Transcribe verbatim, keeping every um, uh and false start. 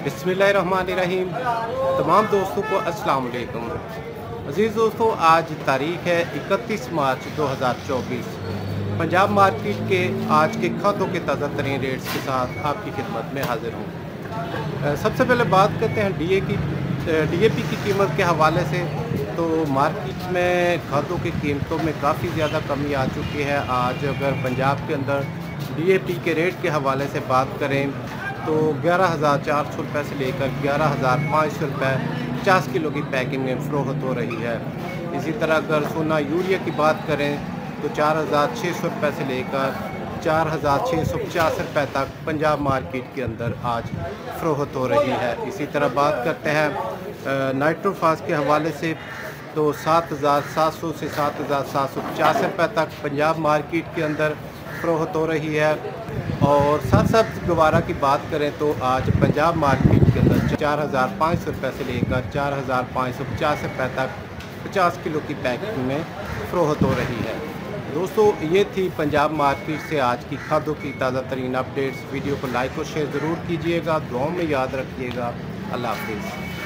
बिस्मिल्लाहिर्रहमानिर्रहीम। तमाम दोस्तों को अस्सलाम वालेकुम। अज़ीज़ दोस्तों, आज तारीख़ है इकतीस मार्च दो हज़ार चौबीस। पंजाब मार्केट के आज के खातों के ताज़ा तरीन रेट्स के साथ आपकी खिदमत में हाज़िर हूँ। सबसे पहले बात करते हैं डी ए की डी ए पी की कीमत के हवाले से। तो मार्केट में खातों की कीमतों में काफ़ी ज़्यादा कमी आ चुकी है। आज अगर पंजाब के अंदर डी ए पी के रेट के हवाले से बात करें तो ग्यारह हज़ार चार सौ रुपये से लेकर ग्यारह हज़ार पाँच सौ रुपये पचास किलो की पैकिंग में फ़रोख्त हो रही है। इसी तरह अगर सोना यूरिया की बात करें तो चार हज़ार छः सौ रुपये से लेकर चार हज़ार छः सौ पचास रुपये तक पंजाब मार्केट के अंदर आज फ़रोख्त हो रही है। इसी तरह बात करते हैं नाइट्रोफास के हवाले से तो सात हज़ार सात सौ से सात हज़ार सात सौ पचास रुपये तक पंजाब मार्केट के अंदर फ़रोख्त हो रही है। और सरसब्ज़ गवारा की बात करें तो आज पंजाब मार्केट के अंदर चार हज़ार पाँच सौ रुपये से लेकर चार हज़ार पाँच सौ पचास रुपये तक पचास किलो की पैकिंग में फ़रोख्त हो रही है। दोस्तों, ये थी पंजाब मार्केट से आज की खादों की ताज़ा तरीन अपडेट्स। वीडियो को लाइक और शेयर ज़रूर कीजिएगा। दुआओं में याद रखिएगा। अल्लाह हाफ़िज़।